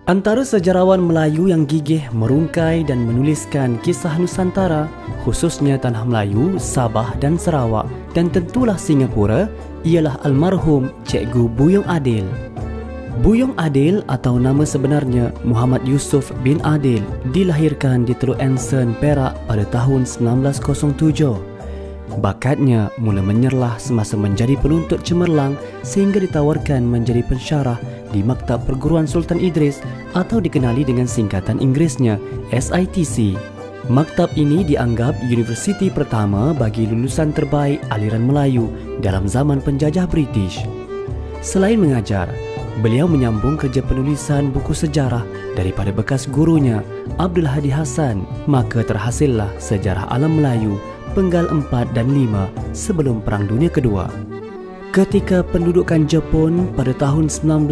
Antara sejarawan Melayu yang gigih merungkai dan menuliskan kisah Nusantara, khususnya Tanah Melayu, Sabah dan Sarawak, dan tentulah Singapura, ialah almarhum Cikgu Buyong Adil. Buyong Adil atau nama sebenarnya Muhammad Yusuf bin Adil dilahirkan di Teluk Anson, Perak pada tahun 1907. Bakatnya mula menyerlah semasa menjadi penuntut cemerlang sehingga ditawarkan menjadi pensyarah di Maktab Perguruan Sultan Idris atau dikenali dengan singkatan Inggerisnya SITC. Maktab ini dianggap universiti pertama bagi lulusan terbaik aliran Melayu dalam zaman penjajah British. Selain mengajar, beliau menyambung kerja penulisan buku sejarah daripada bekas gurunya Abdul Hadi Hasan, maka terhasillah Sejarah Alam Melayu Penggal 4 dan 5 sebelum Perang Dunia Kedua. Ketika pendudukan Jepun pada tahun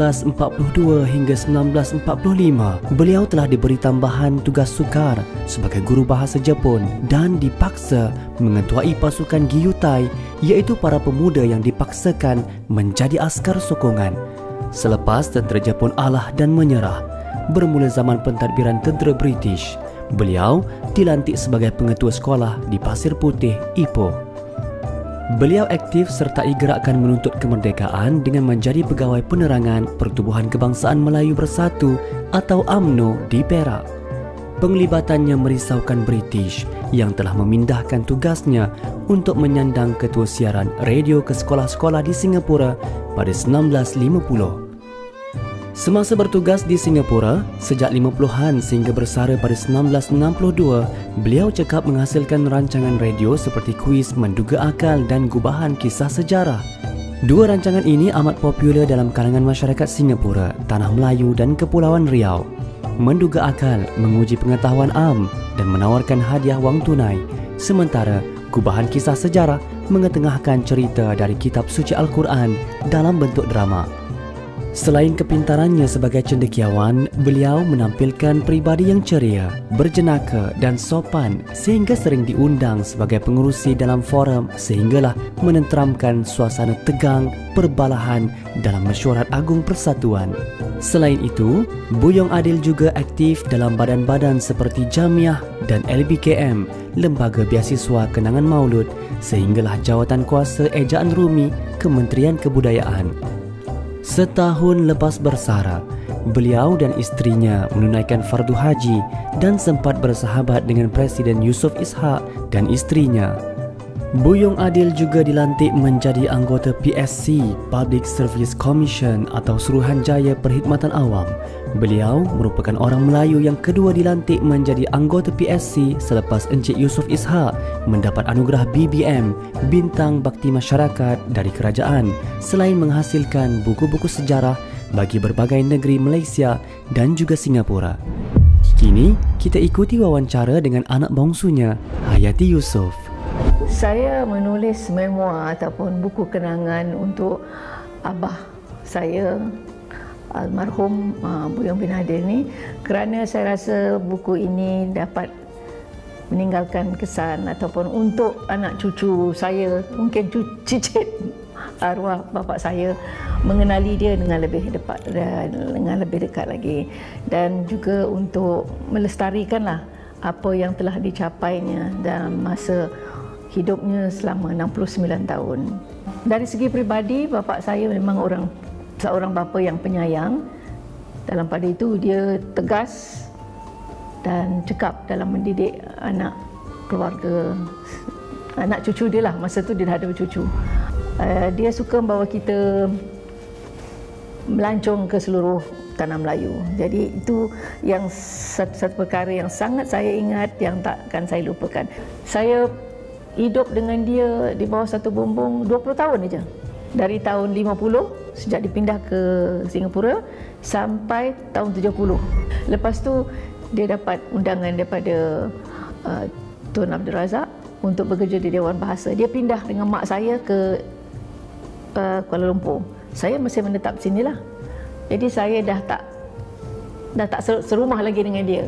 1942 hingga 1945, beliau telah diberi tambahan tugas sukar sebagai guru bahasa Jepun dan dipaksa mengetuai pasukan Gyutai, iaitu para pemuda yang dipaksakan menjadi askar sokongan. Selepas tentera Jepun alah dan menyerah, bermula zaman pentadbiran tentera British, beliau dilantik sebagai pengetua sekolah di Pasir Putih, Ipoh. Beliau aktif sertai gerakan menuntut kemerdekaan dengan menjadi pegawai penerangan Pertubuhan Kebangsaan Melayu Bersatu atau UMNO di Perak. Penglibatannya merisaukan British yang telah memindahkan tugasnya untuk menyandang ketua siaran radio ke sekolah-sekolah di Singapura pada 1950. Semasa bertugas di Singapura, sejak 50-an sehingga bersara pada 1962, beliau cekap menghasilkan rancangan radio seperti kuis Menduga Akal dan Gubahan Kisah Sejarah. Dua rancangan ini amat popular dalam kalangan masyarakat Singapura, Tanah Melayu dan Kepulauan Riau. Menduga Akal menguji pengetahuan am dan menawarkan hadiah wang tunai, sementara Gubahan Kisah Sejarah mengetengahkan cerita dari kitab suci Al-Quran dalam bentuk drama. Selain kepintarannya sebagai cendekiawan, beliau menampilkan pribadi yang ceria, berjenaka dan sopan sehingga sering diundang sebagai pengerusi dalam forum sehinggalah menenteramkan suasana tegang perbalahan dalam Mesyuarat Agung Persatuan. Selain itu, Buyong Adil juga aktif dalam badan-badan seperti Jamiah dan LBKM, Lembaga Beasiswa Kenangan Maulud, sehinggalah jawatan kuasa ejaan Rumi Kementerian Kebudayaan. Setahun lepas bersara, beliau dan isterinya menunaikan fardu haji dan sempat bersahabat dengan Presiden Yusof Ishak dan isterinya. Buyong Adil juga dilantik menjadi anggota PSC, Public Service Commission atau Suruhanjaya Perkhidmatan Awam. Beliau merupakan orang Melayu yang kedua dilantik menjadi anggota PSC selepas Encik Yusof Ishak mendapat anugerah BBM, Bintang Bakti Masyarakat dari kerajaan, selain menghasilkan buku-buku sejarah bagi berbagai negeri Malaysia dan juga Singapura. Kini kita ikuti wawancara dengan anak bongsunya, Hayati Yusof. Saya menulis memoir ataupun buku kenangan untuk abah saya, almarhum Buyong bin Adil ni, kerana saya rasa buku ini dapat meninggalkan kesan ataupun untuk anak cucu saya, mungkin cicit arwah bapa saya, mengenali dia dengan lebih dekat lagi, dan juga untuk melestarikanlah apa yang telah dicapainya dalam masa hidupnya selama 69 tahun. Dari segi peribadi, bapa saya memang seorang bapa yang penyayang. Dalam pada itu dia tegas dan cekap dalam mendidik anak keluarga, anak cucu dia lah. Masa tu dia dah ada cucu. Dia suka membawa kita melancong ke seluruh tanah Melayu. Jadi itu yang satu perkara yang sangat saya ingat, yang takkan saya lupakan. Saya hidup dengan dia di bawah satu bumbung 20 tahun saja. Dari tahun 50 sejak dipindah ke Singapura sampai tahun 70. Lepas tu dia dapat undangan daripada Tun Abdul Razak untuk bekerja di Dewan Bahasa. Dia pindah dengan mak saya ke Kuala Lumpur. Saya masih menetap sinilah. Jadi saya dah tak serumah lagi dengan dia.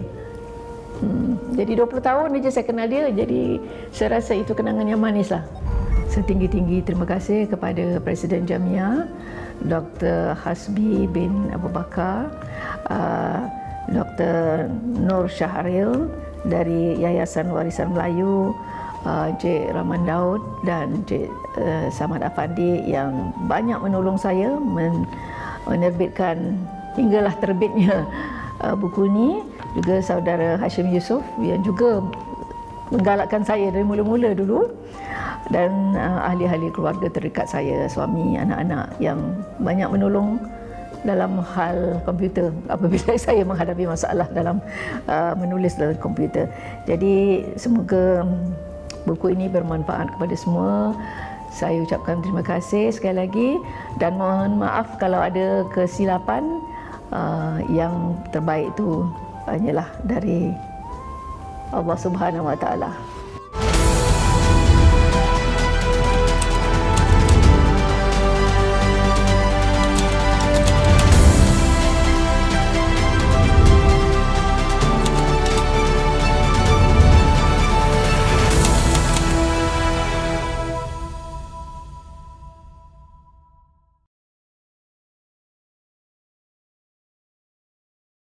Jadi 20 tahun saja saya kenal dia. Jadi saya rasa itu kenangan yang manis lah. Setinggi-tinggi terima kasih kepada Presiden Jamiah, Dr. Hasbi bin Abu Bakar, Dr. Nur Syahril dari Yayasan Warisan Melayu, Encik Rahman Daud dan Encik Samad Afandi yang banyak menolong saya menerbitkan hinggalah terbitnya buku ini. Juga saudara Hashim Yusof yang juga menggalakkan saya dari mula-mula dulu, dan ahli-ahli keluarga terdekat saya, suami, anak-anak yang banyak menolong dalam hal komputer apabila saya menghadapi masalah dalam menulis dalam komputer. Jadi semoga buku ini bermanfaat kepada semua. Saya ucapkan terima kasih sekali lagi dan mohon maaf kalau ada kesilapan. Yang terbaik itu hanyalah dari Allah Subhanahu Wa Taala.